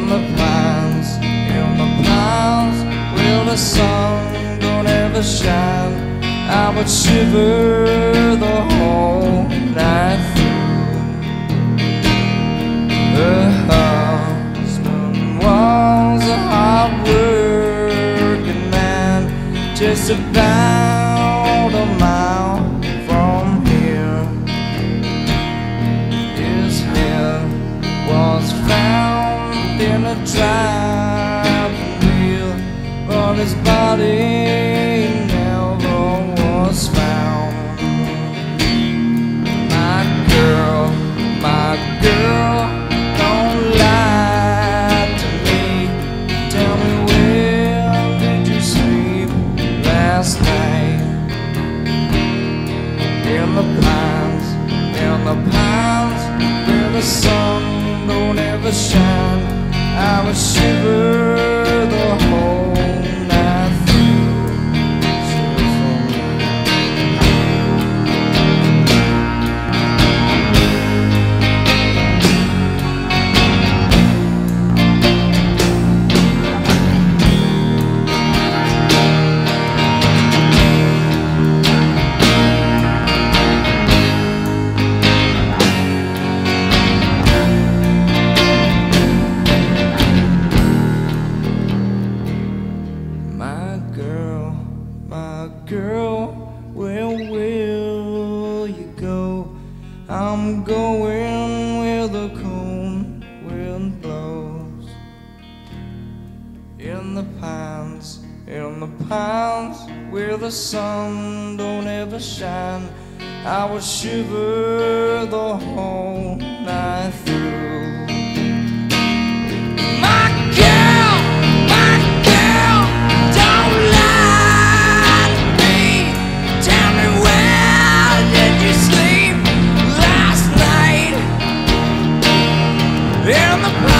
pines, where the sun don't ever shine, I would shiver the whole night through. Her husband was a hard-working man, just about a mile from here. His head was found in a driving wheel, but his body never was found. My girl, don't lie to me. Tell me, where did you sleep last night? In the pines, where the sun don't ever shine, I would shiver the whole night through. My girl, where will you go? I'm going where the cold wind blows. In the pines, where the sun don't ever shine, I would shiver the whole night through. In the